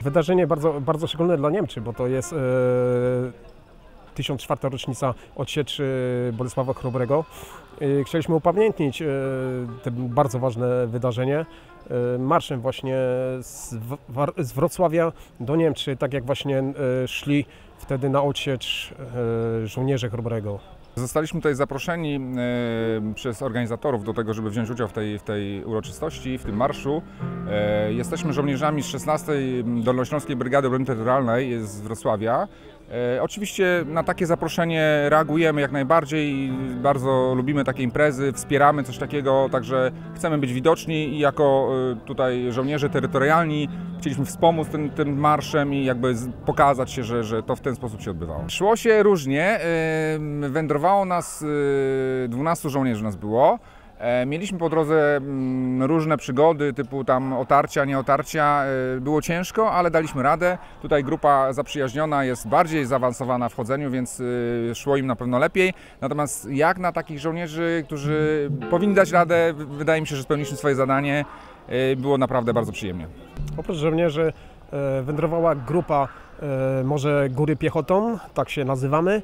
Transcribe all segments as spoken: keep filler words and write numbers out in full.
wydarzenie bardzo, bardzo szczególne dla Niemczy, bo to jest e, tysiąc czwarta rocznica odsieczy Bolesława Chrobrego. E, chcieliśmy upamiętnić e, to bardzo ważne wydarzenie e, marszem właśnie z, z Wrocławia do Niemczy, tak jak właśnie e, szli wtedy na odsiecz e, żołnierze Chrobrego. Zostaliśmy tutaj zaproszeni e, przez organizatorów do tego, żeby wziąć udział w tej, w tej uroczystości, w tym marszu. E, jesteśmy żołnierzami z szesnastej Dolnośląskiej Brygady Obrony Terytorialnej z Wrocławia. E, oczywiście na takie zaproszenie reagujemy jak najbardziej i bardzo lubimy takie imprezy, wspieramy coś takiego, także chcemy być widoczni i jako e, tutaj żołnierze terytorialni chcieliśmy wspomóc tym, tym marszem i jakby pokazać się, że, że to w ten sposób się odbywało. Szło się różnie, e, wędrowało nas, e, dwunastu żołnierzy nas było. Mieliśmy po drodze różne przygody, typu tam otarcia, nieotarcia. Było ciężko, ale daliśmy radę. Tutaj grupa zaprzyjaźniona jest bardziej zaawansowana w chodzeniu, więc szło im na pewno lepiej. Natomiast jak na takich żołnierzy, którzy powinni dać radę, wydaje mi się, że spełniliśmy swoje zadanie. Było naprawdę bardzo przyjemnie. Oprócz żołnierzy wędrowała grupa Morze Góry Piechotą, tak się nazywamy,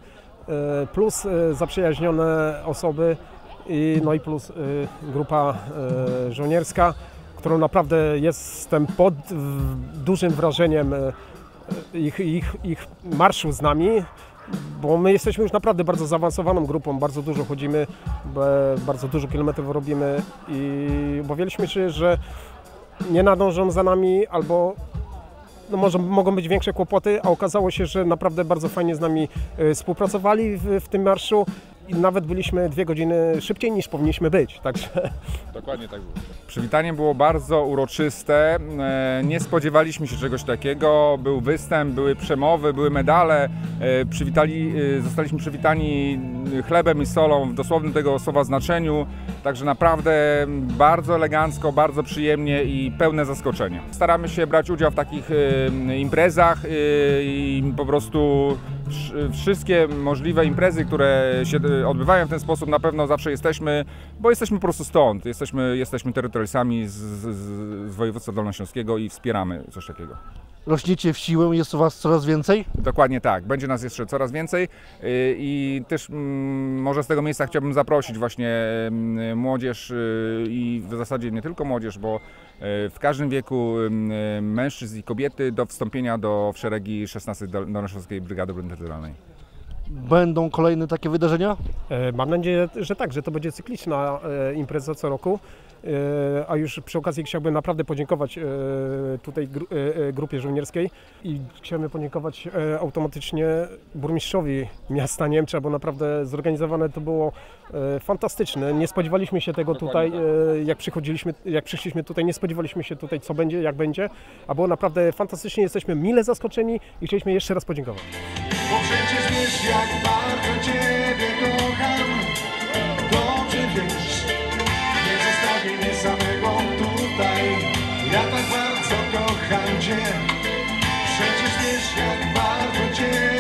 plus zaprzyjaźnione osoby. I, no i plus y, grupa y, żołnierska, którą naprawdę jestem pod y, dużym wrażeniem y, ich, ich, ich marszu z nami, bo my jesteśmy już naprawdę bardzo zaawansowaną grupą, bardzo dużo chodzimy, bardzo dużo kilometrów robimy i obawialiśmy się, że nie nadążą za nami albo no może mogą być większe kłopoty, a okazało się, że naprawdę bardzo fajnie z nami y, współpracowali w, w tym marszu. I nawet byliśmy dwie godziny szybciej niż powinniśmy być, także... Dokładnie tak było. Przywitanie było bardzo uroczyste, nie spodziewaliśmy się czegoś takiego, był występ, były przemowy, były medale, przywitali, zostaliśmy przywitani chlebem i solą w dosłownym tego słowa znaczeniu, także naprawdę bardzo elegancko, bardzo przyjemnie i pełne zaskoczenia. Staramy się brać udział w takich imprezach i po prostu wszystkie możliwe imprezy, które się odbywają w ten sposób, na pewno zawsze jesteśmy, bo jesteśmy po prostu stąd, jesteśmy, jesteśmy terytorialsami z, z, z województwa dolnośląskiego i wspieramy coś takiego. Rośniecie w siłę, jest u Was coraz więcej? Dokładnie tak, będzie nas jeszcze coraz więcej i też może z tego miejsca chciałbym zaprosić właśnie młodzież i w zasadzie nie tylko młodzież, bo w każdym wieku mężczyzn i kobiety do wstąpienia do w szeregi szesnastej Dolnośląskiej Brygady Obrony Terytorialnej. Będą kolejne takie wydarzenia? Mam nadzieję, że tak, że to będzie cykliczna impreza co roku, a już przy okazji chciałbym naprawdę podziękować tutaj grupie żołnierskiej i chciałbym podziękować automatycznie burmistrzowi miasta Niemcza, bo naprawdę zorganizowane to było fantastyczne. Nie spodziewaliśmy się tego tutaj, jak przychodziliśmy, jak przyszliśmy tutaj, nie spodziewaliśmy się tutaj, co będzie, jak będzie, a było naprawdę fantastycznie, jesteśmy mile zaskoczeni i chcieliśmy jeszcze raz podziękować. Bo przecież wiesz, jak bardzo Ciebie kocham, dobrze wiesz, nie zostawię mnie samego tutaj, ja tak bardzo kocham Cię, przecież wiesz, jak bardzo Ciebie